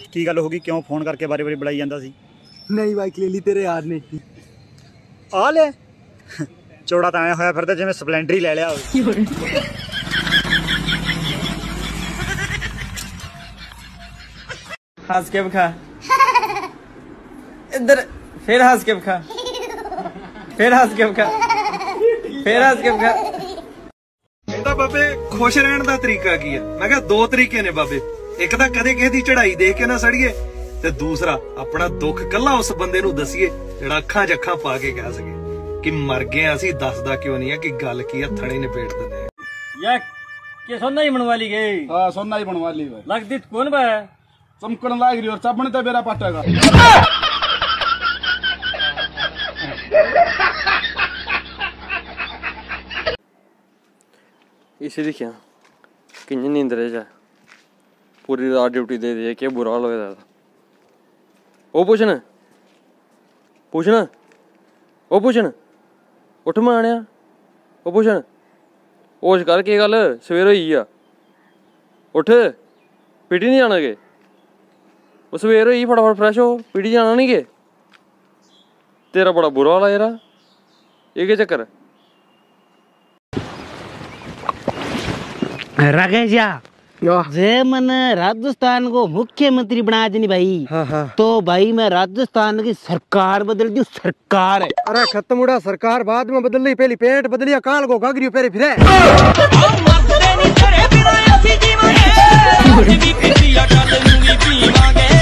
की गल होगी, क्यों फोन करके बारी बारी बुलाई जाता सी? नहीं बाइक ले ली तेरे यार ने। आ ले चौड़ा तो आया होया फिर जिवें स्पलेंडर ही ले लिया। हंस के खा, इधर फिर हंस के खा, फिर हंस के खा, फिर हंस के खा। कहता बाबे खुश रहने का तरीका की है? मैं कहा दो तरीके ने बाबे, एक तो कदे किसी की चढ़ाई देख के ना सड़िए, ते दूसरा अपना दुख कला उस बंदे नूं दसीए जिहड़ा अखां च अखां पा के कह सके कि मर गए असीं, दसदा क्यों नहीं है कि गल की है, थणे निपेट दिंदे यार। के सोना ही बनवा ली गई? हाँ सोना ही बनवा ली भाई। लगदी कौन बा है? चमकन लाग रही और चपने तो मेरा पटेगा। इसे दिखिया कि नींदरे जा पूरी रात ड्यूटी दे दी, क्या बुरा हाल होया था। ओ पूछना पूछना ओ पूछन उठ माणिया, ओ पूछन होश कर, के गल सवेर होई आ, उठ पीटी नहीं जाना के? वो सवेर होई फटाफट फ्रैश हो, पीटी जाना नहीं के? तेरा बड़ा बुरा हाल है यार, ये क्या चक्कर है? राकेशा जे मन राजस्थान को मुख्यमंत्री बना देनी भाई। हाँ। तो भाई मैं राजस्थान की सरकार बदल दी, सरकार है। अरे खत्म उड़ा सरकार बाद में बदल ली, पहली पेट बदलिया काल को घाघरी पेरे फिरे।